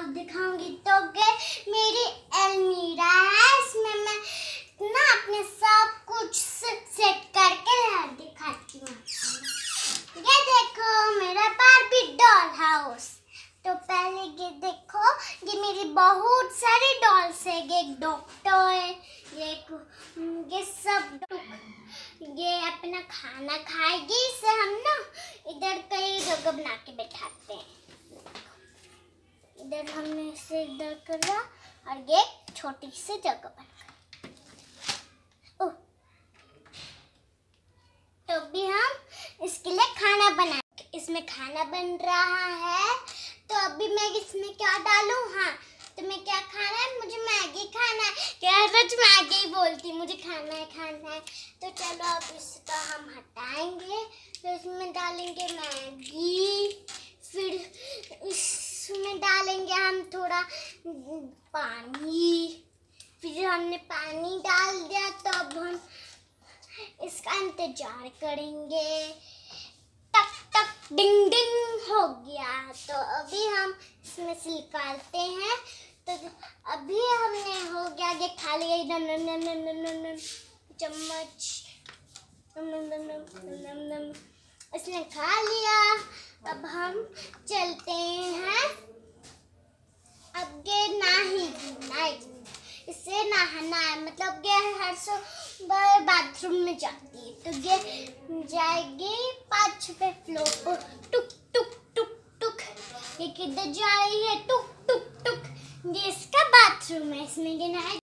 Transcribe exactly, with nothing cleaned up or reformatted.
Doll दिखाऊंगी। तो गे मेरी अलमीरा है, इसमें मैं ना अपने सब कुछ सेट करके दिखाती हूँ। ये देखो मेरा बारबी डॉल हाउस। तो पहले ये देखो, ये मेरी बहुत सारी डॉल्स है। ये एक डॉक्टर है, ये ये सब ये अपना खाना खाएगी। इसे हम ना इधर कई जगह बना के बैठाते हैं। इधर हमने इसे इधर करा और ये छोटी सी जगह बन गई। तो भी हम इसके लिए खाना बना, इसमें खाना बन रहा है। तो अभी मैं इसमें क्या डालूं? हाँ, तो मैं क्या खाना है? मुझे मैगी खाना है। क्या रोज मैगी बोलती, मुझे खाना है खाना है। तो चलो अब इसका हम हटाएंगे। तो इसमें डालेंगे मैगी, फिर इसमें डालेंगे हम थोड़ा पानी। फिर हमने पानी डाल दिया, तो अब हम इसका इंतजार करेंगे। टक टक डिंग डिंग हो गया। तो अभी हम इसमें से निकालते हैं। तो अभी हमने हो गया, ये खा लिया नम नम नम नम नम नम नम चम्मच नम नम नम नम नम नम इसने खा लिया। अब हम चलते हैं। अब ये नाही नाही इससे नहाना है, मतलब ये हर सुबह बाथरूम में जाती है। तो ये जाएगी पांचवे फ्लोर पर। टुक टुक टुक टुक, ये किधर जा रही है? टुक टुक टुक, ये इसका बाथरूम है, इसमें ये नहाए।